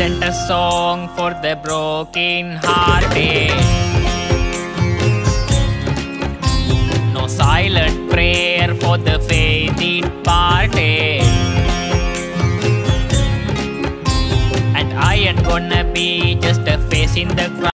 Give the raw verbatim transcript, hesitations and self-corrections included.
sent a song for the broken hearted. No silent prayer for the